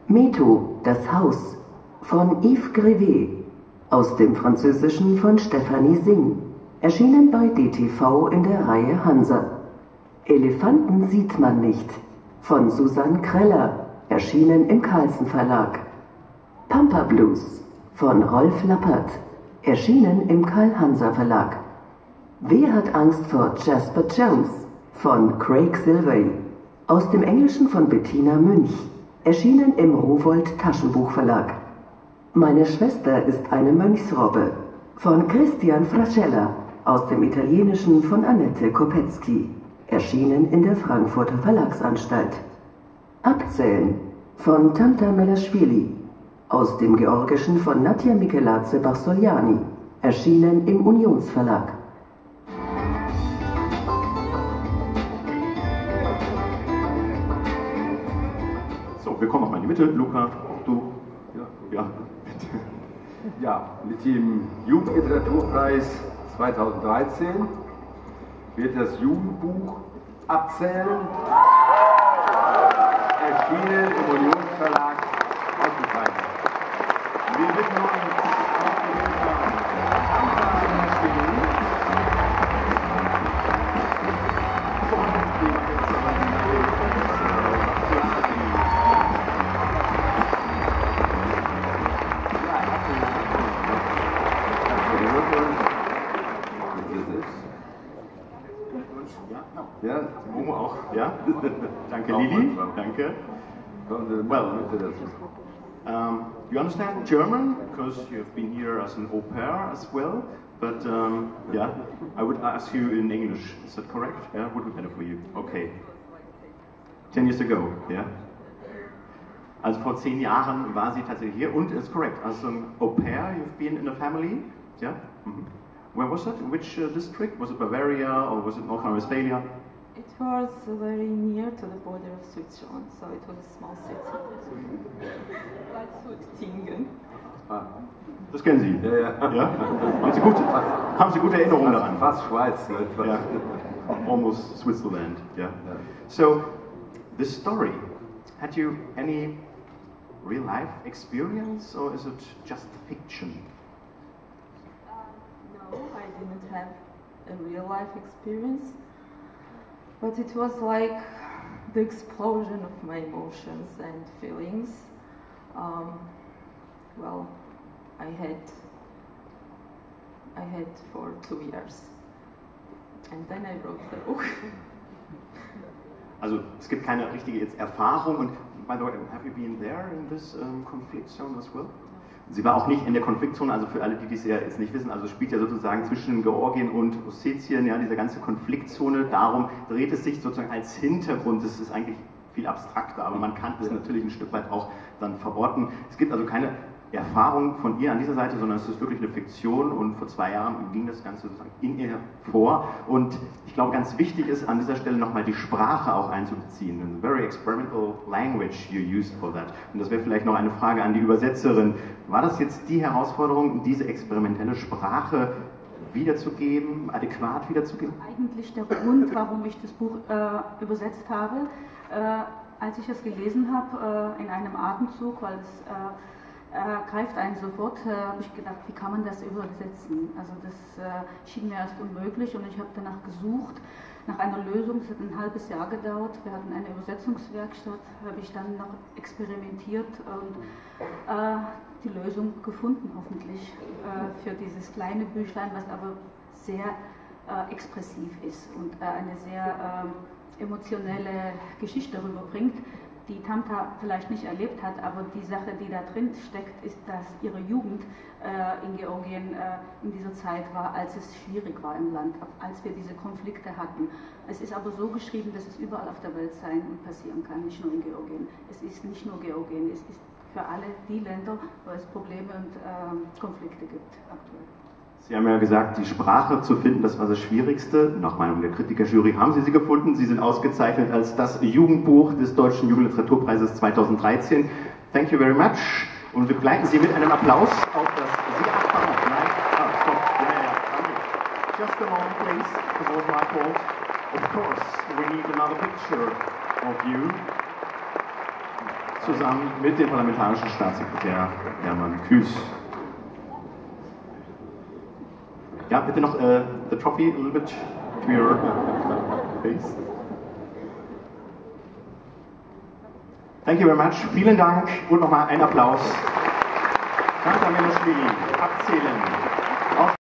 Meto, das Haus von Yves Grévé, aus dem Französischen von Stephanie Singh, erschienen bei DTV in der Reihe Hansa. Elefanten sieht man nicht, von Susanne Kreller, erschienen im Carlsen Verlag. Pampa Blues von Rolf Lappert, erschienen im Karl-Hanser Verlag. Wer hat Angst vor Jasper Jones von Craig Silvey, aus dem Englischen von Bettina Münch, erschienen im Rowohlt Taschenbuchverlag. Meine Schwester ist eine Mönchsrobbe von Christian Frascella, aus dem Italienischen von Annette Kopetzky, erschienen in der Frankfurter Verlagsanstalt. Abzählen von Tamta Melaschwili, aus dem Georgischen von Nadja Mikeladze Barsoliani, erschienen im Unionsverlag. So, wir kommen nochmal in die Mitte. Luca, du. Ja. Ja, mit dem Jugendliteraturpreis 2013 wird das Jugendbuch Abzählen, erschienen im Unionsverlag, ausgezeichnet. Wir bitten Ja, Momo auch. Ja? Danke, Lili. Danke. Well, you understand German because you've been here as an au pair as well. But yeah, I would ask you in English. Is that correct? Yeah, would be better for you. Okay. 10 years ago, yeah. Also vor 10 Jahren war sie tatsächlich hier und it's correct. As an au pair, you've been in a family. Yeah. Mm-hmm. Where was it? In which district? Was it Bavaria or was it North Rhine-Westphalia? It was very near to the border of Switzerland, so it was a small city. Like Suttingen. Ah, das kennen Sie? Ja, ja. Ja? Haben Sie gute Erinnerungen daran? Fast Schweiz, ne? Yeah. Almost Switzerland, yeah. So, this story, had you any real life experience or is it just fiction? No, I didn't have a real life experience, but it was like the explosion of my emotions and feelings. Well, I had for 2 years, and then I wrote the book. Also es gibt keine richtige jetzt Erfahrung und by the way, have you been there in this conflict zone as well? Sie war auch nicht in der Konfliktzone, also für alle, die dies ja jetzt nicht wissen, also es spielt ja sozusagen zwischen Georgien und Ossetien, ja, diese ganze Konfliktzone, darum dreht es sich sozusagen als Hintergrund, das ist eigentlich viel abstrakter, aber man kann es natürlich ein Stück weit auch dann verorten. Es gibt also keine Erfahrung von ihr an dieser Seite, sondern es ist wirklich eine Fiktion und vor 2 Jahren ging das Ganze sozusagen in ihr vor und ich glaube ganz wichtig ist an dieser Stelle nochmal die Sprache auch einzubeziehen. A very experimental language you used for that. Und das wäre vielleicht noch eine Frage an die Übersetzerin. War das jetzt die Herausforderung, diese experimentelle Sprache wiederzugeben, adäquat wiederzugeben? Eigentlich der Grund, warum ich das Buch übersetzt habe, als ich es gelesen habe, in einem Atemzug, weil es greift einen sofort, habe ich gedacht, wie kann man das übersetzen? Also das schien mir erst unmöglich und ich habe danach gesucht, nach einer Lösung. Es hat ein halbes Jahr gedauert. Wir hatten eine Übersetzungswerkstatt, habe ich dann noch experimentiert und die Lösung gefunden, hoffentlich, für dieses kleine Büchlein, was aber sehr expressiv ist und eine sehr emotionelle Geschichte rüberbringt, die Tamta vielleicht nicht erlebt hat, aber die Sache, die da drin steckt, ist, dass ihre Jugend in Georgien in dieser Zeit war, als es schwierig war im Land, als wir diese Konflikte hatten. Es ist aber so geschrieben, dass es überall auf der Welt sein und passieren kann, nicht nur in Georgien. Es ist nicht nur Georgien, es ist für alle die Länder, wo es Probleme und Konflikte gibt aktuell. Sie haben ja gesagt, die Sprache zu finden, das war das Schwierigste. Nach Meinung der Kritikerjury haben Sie gefanden. Sie sind ausgezeichnet als das Jugendbuch des Deutschen Jugendliteraturpreises 2013. Thank you very much. Und wir begleiten Sie mit einem Applaus auf das sehr abfahrt. Nein, stop. Yeah. Just a moment, please. This was my fault. Of course, we need another picture of you. zusammen mit dem parlamentarischen Staatssekretär Hermann Küß. Ja, bitte noch the trophy a little bit to your face. Thank you very much. Vielen Dank und nochmal ein Applaus. Danke, Milošvili. Abzählen.